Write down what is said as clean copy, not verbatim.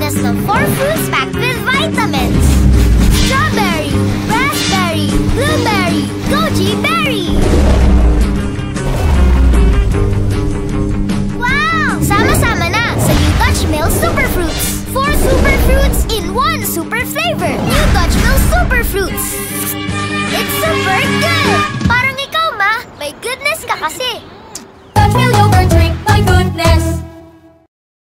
goodness ng 4 fruits packed with vitamins. Strawberry, raspberry, blueberry, goji berry. Wow! Sama-sama na sa New Dutch Mill Superfruits. 4 Superfruits in 1 super flavor. New Dutch Mill Superfruits. It's super good! Parang ikaw, Ma. May goodness ka kasi.